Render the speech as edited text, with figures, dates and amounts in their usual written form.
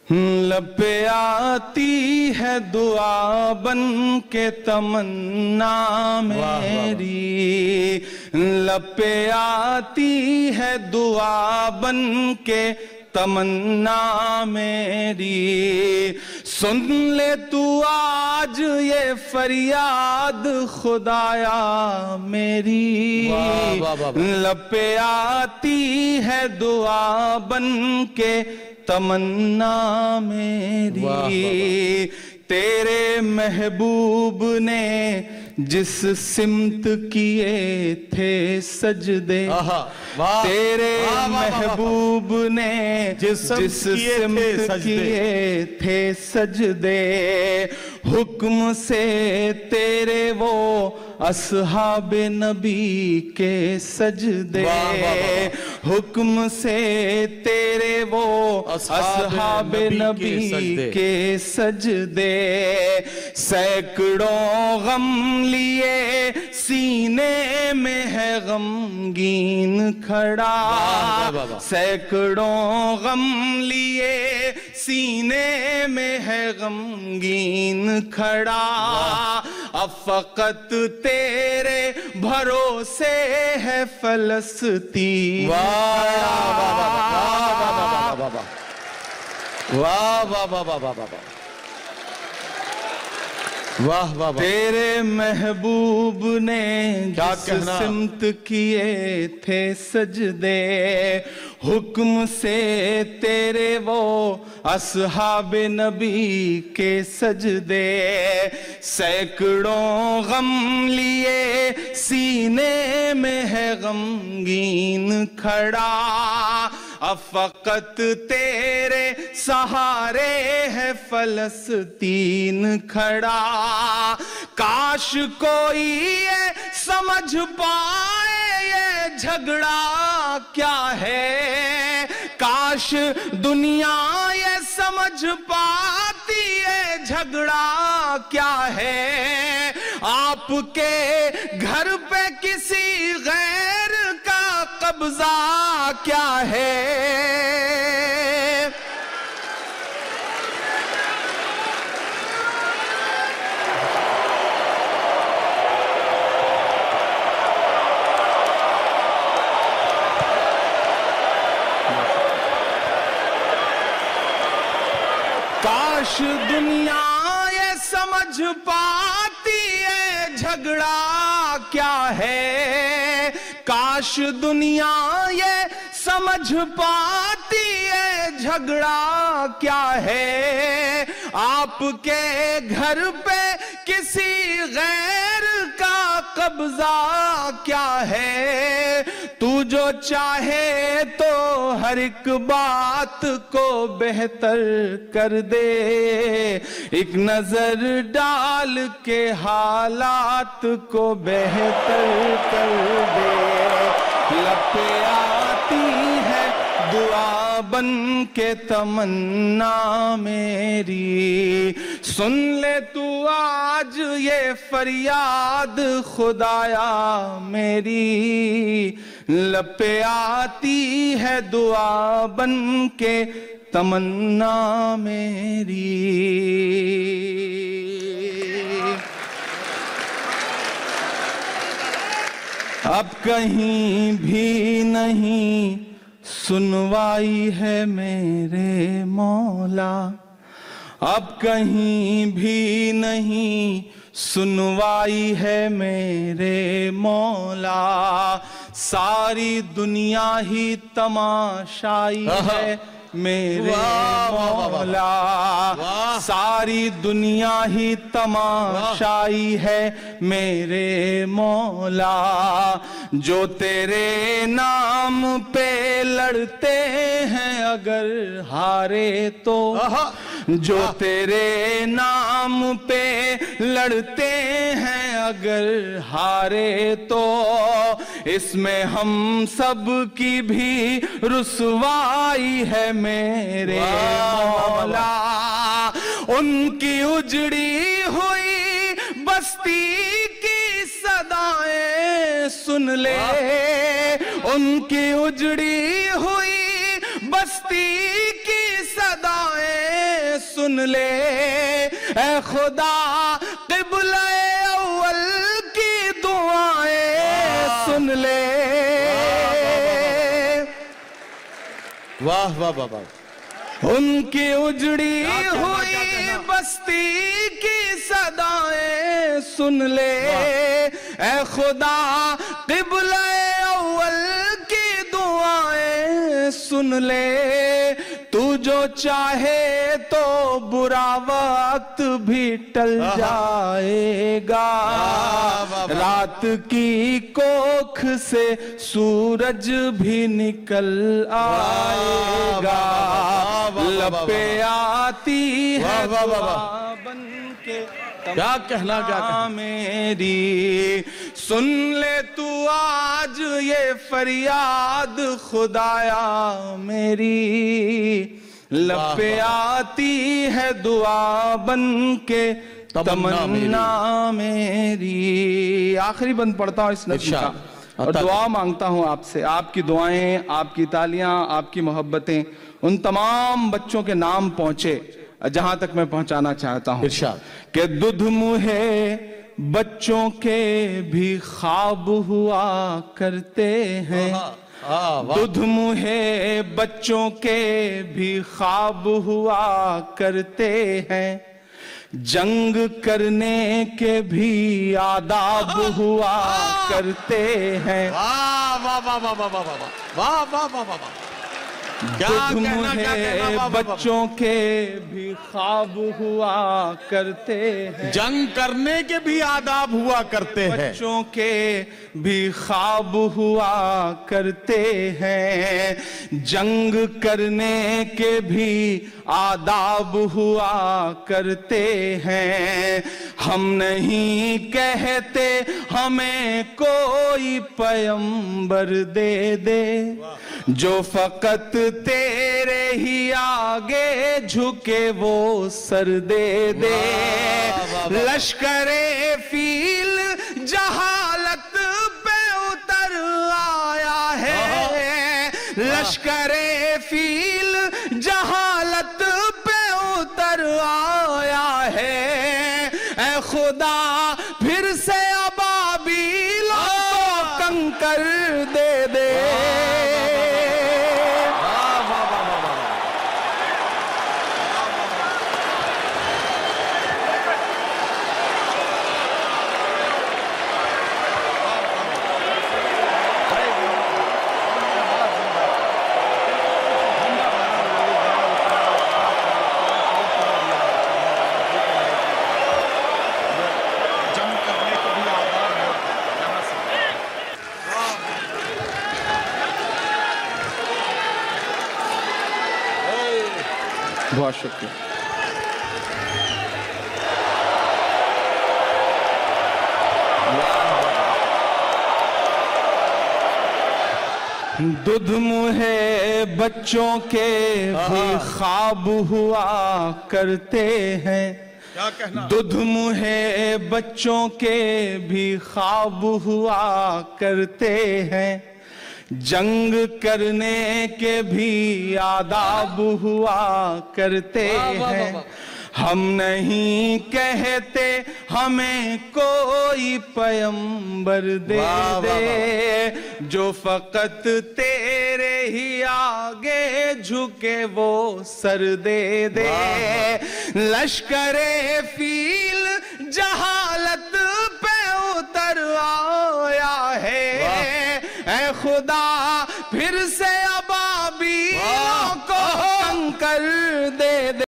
لب پہ آتی ہے دعا بن کے تمنا میری، لب پہ آتی ہے دعا بن کے تمنا میری، سن لے تو آج یہ فریاد خدایا میری، لب پہ آتی ہے دعا بن کے تمنا میری، تیرے محبوب نے جس سمت کیے تھے سجدے، تیرے محبوب نے جس سمت کیے تھے سجدے، حکم سے تیرے وہ اصحاب نبی کے سجدے، حکم سے تیرے وہ اصحاب نبی کے سجدے، سینکڑوں غم لیے سینے میں ہے غمگین کھڑا، سینکڑوں غم لیے سینے میں ہے غمگین کھڑا، اب فقط تیرے بھروسے ہے فلسطین تیرے محبوب نے جس سمت کیے تھے سجدے، حکم سے تیرے وہ اصحاب نبی کے سجدے، سینکڑوں غم لیے سینے میں ہے غمگین کھڑا، اب فقط تیرے سہارے ہے فلسطین کھڑا، کاش کوئی یہ سمجھ پائے یہ جھگڑا کیا ہے، کاش دنیا یہ سمجھ پاتی یہ جھگڑا کیا ہے، آپ کے گھر پہ کسی غیر کا قبضہ کیا ہے، کاش دنیا یہ سمجھ پاتی ہے جھگڑا کیا ہے، کاش دنیا یہ سمجھ پاتی ہے جھگڑا کیا ہے، آپ کے گھر پہ کسی غیر کا قبضہ کیا ہے، تو جو چاہے تو ہر ایک بات کو بہتر کر دے، ایک نظر ڈال کے حالات کو بہتر کر دے، لب پہ آتی ہے دعا بن کے تمنا میری، سن لے تو آج یہ فریاد خدایا میری، لب پہ آتی ہے دعا بن کے تمنا میری۔ اب کہیں بھی نہیں سنوائی ہے میرے مولا، اب کہیں بھی نہیں سنوائی ہے میرے مولا، ساری دنیا ہی تماشائی ہے میرے مولا، ساری دنیا ہی تماشائی ہے میرے مولا، جو تیرے نام پہ لڑتے ہیں اگر ہارے تو، جو تیرے نام پہ لڑتے ہیں اگر ہارے تو، اس میں ہم سب کی بھی رسوائی ہے میرے مولا، ان کی اجڑی ہوئی بستی کی صدائیں سن لے، ان کی اجڑی ہوئی بستی کی صدائیں سن لے اے خدا قبلہ اول کی دعائیں سن لے واہ واہ واہ واہ ان کی اجڑی ہوئی بستی کی صدائیں سن لے اے خدا قبلہ اول کی دعائیں سن لے تو جو چاہے تو برا وقت بھی ٹل جائے گا رات کی کوکھ سے سورج بھی نکل آئے گا لب پہ آتی ہے دعا بن کے کیا کہنا میری سن لے تو آج یہ فریاد خدایا میری لب پہ آتی ہے دعا بن کے تمنا میری. آخری بند پڑھتا ہوں اس نظم کا اور دعا مانگتا ہوں آپ سے. آپ کی دعائیں، آپ کی تالیاں، آپ کی محبتیں ان تمام بچوں کے نام پہنچے جہاں تک میں پہنچانا چاہتا ہوں کہ دودھ منہے بچوں کے بھی خواب ہوا کرتے ہیں دودھ منہے بچوں کے بھی خواب ہوا کرتے ہیں جنگ کرنے کے بھی آداب ہوا کرتے ہیں واہ واہ واہ واہ واہ واہ واہ واہ واہ دودھ منہے بچوں کے بھی خواب ہوا کرتے ہیں جنگ کرنے کے بھی آداب ہوا کرتے ہیں بچوں کے بھی خواب ہوا کرتے ہیں جنگ کرنے کے بھی آداب ہوا کرتے ہیں ہم نہیں کہتے ہمیں کوئی پیغمبر دے دے جو فقط تیرے ہی آگے جھکے وہ سر دے دے لشکر فیل جہالت پہ اتر آیا ہے لشکر فیل جہالت پہ اتر آیا ہے اے خدا پھر سے ابابیل کو کنکر دے دے بہت شکریہ دودھ منہے بچوں کے بھی خواب ہوا کرتے ہیں دودھ منہے بچوں کے بھی خواب ہوا کرتے ہیں جنگ کرنے کے بھی آداب ہوا کرتے ہیں ہم نہیں کہتے ہمیں کوئی پیغمبر دے دے جو فقط تیرے ہی آگے جھکے وہ سر دے دے لشکر فیل جہالت پہ اتر آیا ہے اے خدا پھر سے ابابیلوں کو کنکر دے دے